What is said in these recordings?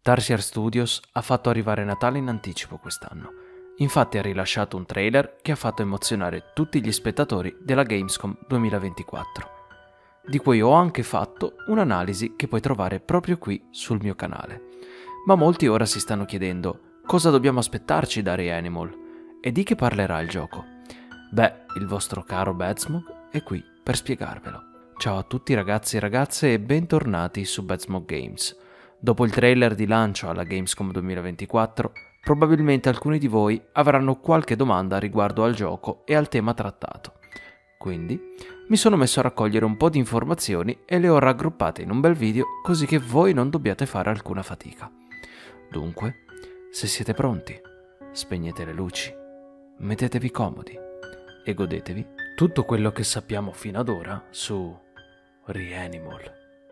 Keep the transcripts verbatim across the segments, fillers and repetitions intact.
Tarsier Studios ha fatto arrivare Natale in anticipo quest'anno. Infatti ha rilasciato un trailer che ha fatto emozionare tutti gli spettatori della Gamescom duemilaventiquattro, di cui ho anche fatto un'analisi che puoi trovare proprio qui sul mio canale. Ma molti ora si stanno chiedendo cosa dobbiamo aspettarci da Reanimal e di che parlerà il gioco. Beh, il vostro caro Badsmog è qui per spiegarvelo. Ciao a tutti ragazzi e ragazze e bentornati su Badsmog Games. Dopo il trailer di lancio alla Gamescom duemilaventiquattro, probabilmente alcuni di voi avranno qualche domanda riguardo al gioco e al tema trattato. Quindi mi sono messo a raccogliere un po' di informazioni e le ho raggruppate in un bel video così che voi non dobbiate fare alcuna fatica. Dunque, se siete pronti, spegnete le luci, mettetevi comodi e godetevi tutto quello che sappiamo fino ad ora su Reanimal.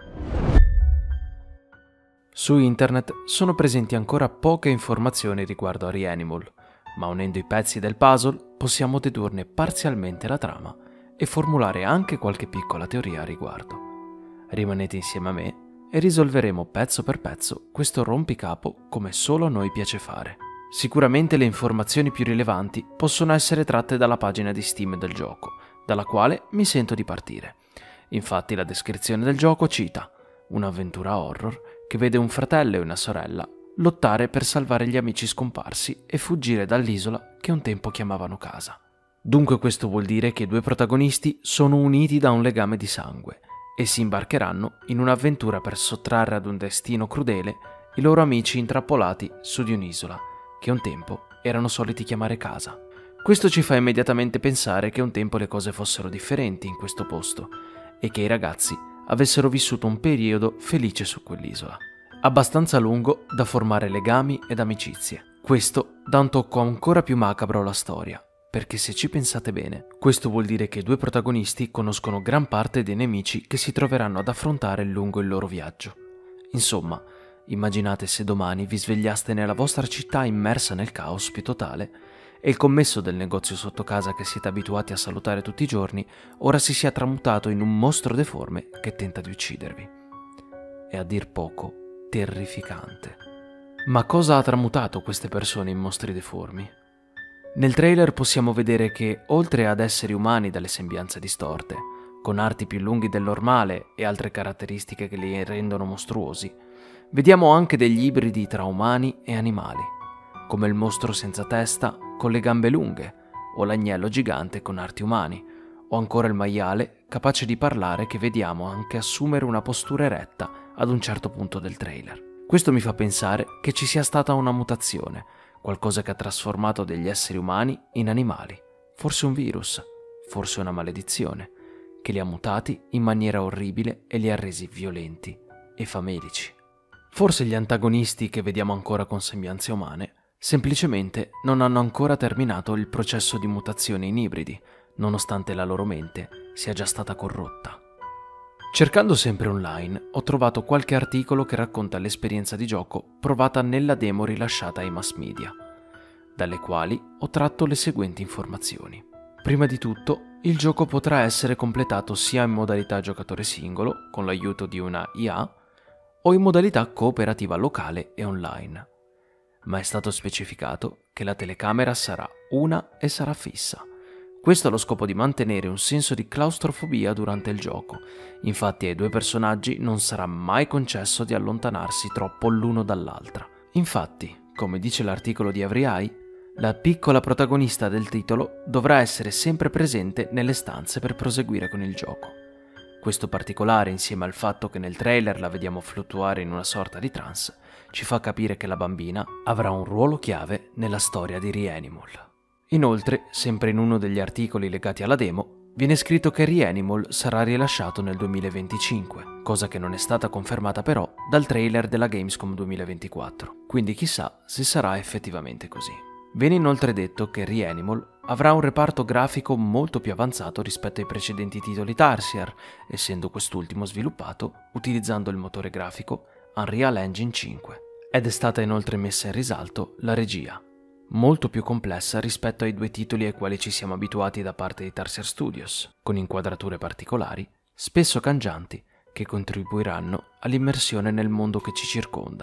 Su internet sono presenti ancora poche informazioni riguardo a Reanimal, ma unendo i pezzi del puzzle possiamo dedurne parzialmente la trama e formulare anche qualche piccola teoria a riguardo. Rimanete insieme a me e risolveremo pezzo per pezzo questo rompicapo come solo a noi piace fare. Sicuramente le informazioni più rilevanti possono essere tratte dalla pagina di Steam del gioco, dalla quale mi sento di partire. Infatti la descrizione del gioco cita un'avventura horror che vede un fratello e una sorella lottare per salvare gli amici scomparsi e fuggire dall'isola che un tempo chiamavano casa. Dunque questo vuol dire che i due protagonisti sono uniti da un legame di sangue e si imbarcheranno in un'avventura per sottrarre ad un destino crudele i loro amici intrappolati su di un'isola che un tempo erano soliti chiamare casa. Questo ci fa immediatamente pensare che un tempo le cose fossero differenti in questo posto e che i ragazzi avessero vissuto un periodo felice su quell'isola, abbastanza lungo da formare legami ed amicizie. Questo dà un tocco ancora più macabro alla storia, perché se ci pensate bene, questo vuol dire che i due protagonisti conoscono gran parte dei nemici che si troveranno ad affrontare lungo il loro viaggio. Insomma, immaginate se domani vi svegliaste nella vostra città immersa nel caos più totale e il commesso del negozio sotto casa che siete abituati a salutare tutti i giorni ora si sia tramutato in un mostro deforme che tenta di uccidervi. È a dir poco terrificante. Ma cosa ha tramutato queste persone in mostri deformi? Nel trailer possiamo vedere che, oltre ad esseri umani dalle sembianze distorte, con arti più lunghi del normale e altre caratteristiche che li rendono mostruosi, vediamo anche degli ibridi tra umani e animali, come il mostro senza testa con le gambe lunghe, o l'agnello gigante con arti umani, o ancora il maiale capace di parlare che vediamo anche assumere una postura eretta ad un certo punto del trailer. Questo mi fa pensare che ci sia stata una mutazione, qualcosa che ha trasformato degli esseri umani in animali, forse un virus, forse una maledizione, che li ha mutati in maniera orribile e li ha resi violenti e famelici. Forse gli antagonisti che vediamo ancora con sembianze umane semplicemente non hanno ancora terminato il processo di mutazione in ibridi, nonostante la loro mente sia già stata corrotta. Cercando sempre online, ho trovato qualche articolo che racconta l'esperienza di gioco provata nella demo rilasciata ai mass media, dalle quali ho tratto le seguenti informazioni. Prima di tutto, il gioco potrà essere completato sia in modalità giocatore singolo, con l'aiuto di una I A, o in modalità cooperativa locale e online. Ma è stato specificato che la telecamera sarà una e sarà fissa. Questo allo scopo di mantenere un senso di claustrofobia durante il gioco. Infatti ai due personaggi non sarà mai concesso di allontanarsi troppo l'uno dall'altra. Infatti, come dice l'articolo di Every Eye, la piccola protagonista del titolo dovrà essere sempre presente nelle stanze per proseguire con il gioco. Questo particolare, insieme al fatto che nel trailer la vediamo fluttuare in una sorta di trance, ci fa capire che la bambina avrà un ruolo chiave nella storia di Reanimal. Inoltre, sempre in uno degli articoli legati alla demo, viene scritto che Reanimal sarà rilasciato nel duemilaventicinque, cosa che non è stata confermata però dal trailer della Gamescom duemilaventiquattro, quindi chissà se sarà effettivamente così. Viene inoltre detto che Reanimal avrà un reparto grafico molto più avanzato rispetto ai precedenti titoli Tarsier, essendo quest'ultimo sviluppato utilizzando il motore grafico Unreal Engine cinque. Ed è stata inoltre messa in risalto la regia, molto più complessa rispetto ai due titoli ai quali ci siamo abituati da parte di Tarsier Studios, con inquadrature particolari, spesso cangianti, che contribuiranno all'immersione nel mondo che ci circonda.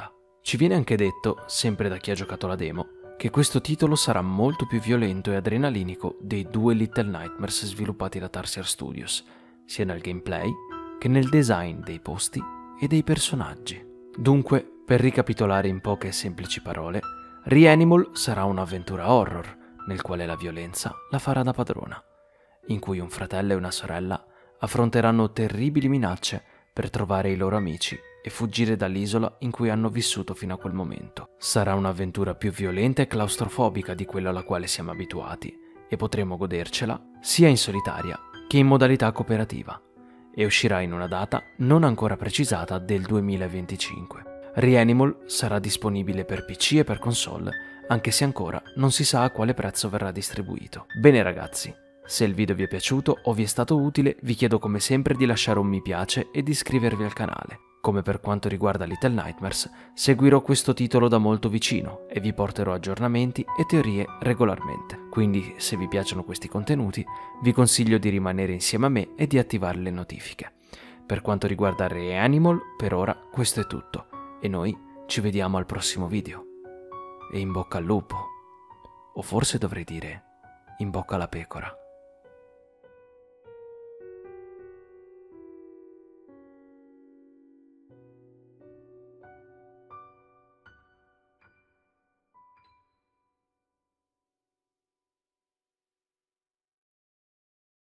Ci viene anche detto, sempre da chi ha giocato la demo, che questo titolo sarà molto più violento e adrenalinico dei due Little Nightmares sviluppati da Tarsier Studios, sia nel gameplay che nel design dei posti e dei personaggi. Dunque, per ricapitolare in poche e semplici parole, Reanimal sarà un'avventura horror, nel quale la violenza la farà da padrona, in cui un fratello e una sorella affronteranno terribili minacce per trovare i loro amici e fuggire dall'isola in cui hanno vissuto fino a quel momento. Sarà un'avventura più violenta e claustrofobica di quella alla quale siamo abituati e potremo godercela sia in solitaria che in modalità cooperativa, e uscirà in una data non ancora precisata del duemilaventicinque. Reanimal sarà disponibile per P C e per console, anche se ancora non si sa a quale prezzo verrà distribuito. Bene ragazzi, se il video vi è piaciuto o vi è stato utile, vi chiedo come sempre di lasciare un mi piace e di iscrivervi al canale. Come per quanto riguarda Little Nightmares, seguirò questo titolo da molto vicino e vi porterò aggiornamenti e teorie regolarmente. Quindi, se vi piacciono questi contenuti, vi consiglio di rimanere insieme a me e di attivare le notifiche. Per quanto riguarda Reanimal, per ora questo è tutto, e noi ci vediamo al prossimo video. E in bocca al lupo. O forse dovrei dire, in bocca alla pecora.